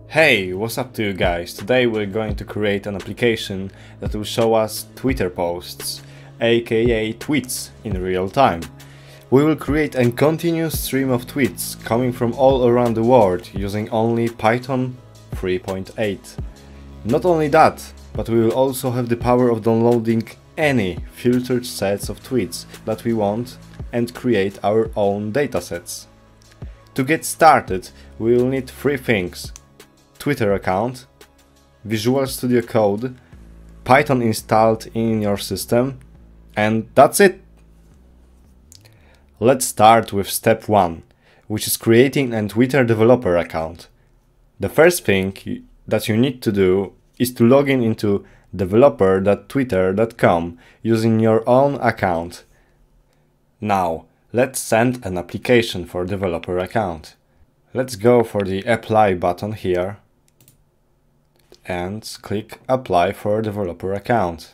Hey, what's up to you guys? Today we're going to create an application that will show us Twitter posts, aka tweets, in real time. We will create a continuous stream of tweets coming from all around the world using only Python 3.8. Not only that, but we will also have the power of downloading any filtered sets of tweets that we want and create our own datasets. To get started, we will need three things: Twitter account, Visual Studio Code, Python installed in your system, and that's it! Let's start with step 1, which is creating a Twitter developer account. The first thing that you need to do is to log in into developer.twitter.com using your own account. Now, let's send an application for developer account. Let's go for the apply button here and click apply for developer account.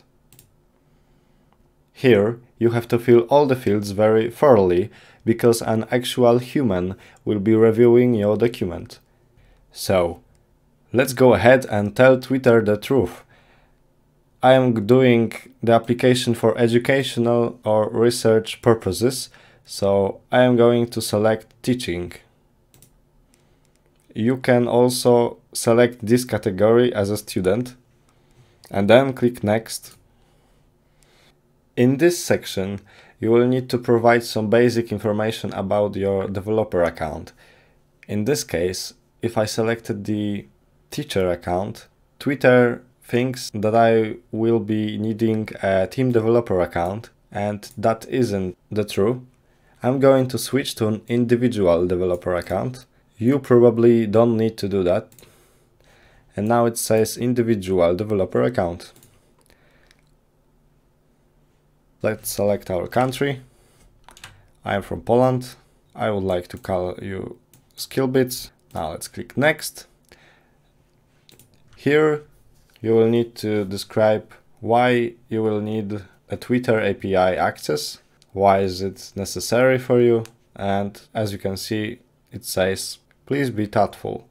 Here you have to fill all the fields very thoroughly because an actual human will be reviewing your document. So let's go ahead and tell Twitter the truth. I am doing the application for educational or research purposes, so I am going to select teaching. You can also select this category as a student and then click next. In this section, you will need to provide some basic information about your developer account. In this case, if I selected the teacher account, Twitter thinks that I will be needing a team developer account, and that isn't the truth. I'm going to switch to an individual developer account. You probably don't need to do that. And now it says individual developer account. Let's select our country. I am from Poland. I would like to call you Skillbits. Now let's click next. Here you will need to describe why you will need a Twitter API access. Why is it necessary for you? And as you can see, it says, please be thoughtful.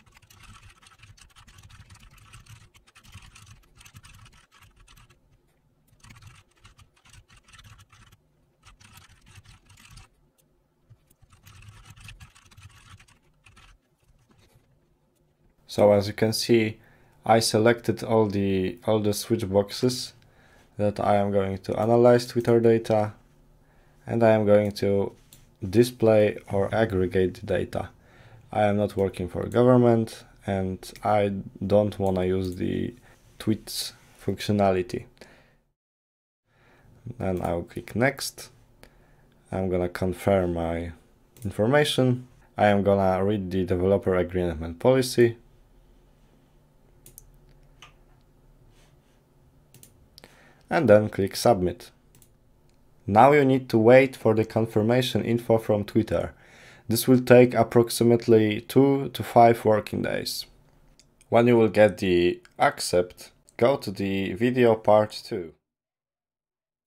So as you can see, I selected all the switch boxes that I am going to analyze Twitter data, and I am going to display or aggregate the data. I am not working for government and I don't want to use the tweets functionality. Then I'll click next. I'm gonna confirm my information. I am gonna read the developer agreement policy. And then click submit. Now you need to wait for the confirmation info from Twitter. This will take approximately 2 to 5 working days. When you will get the accept, go to the video part 2.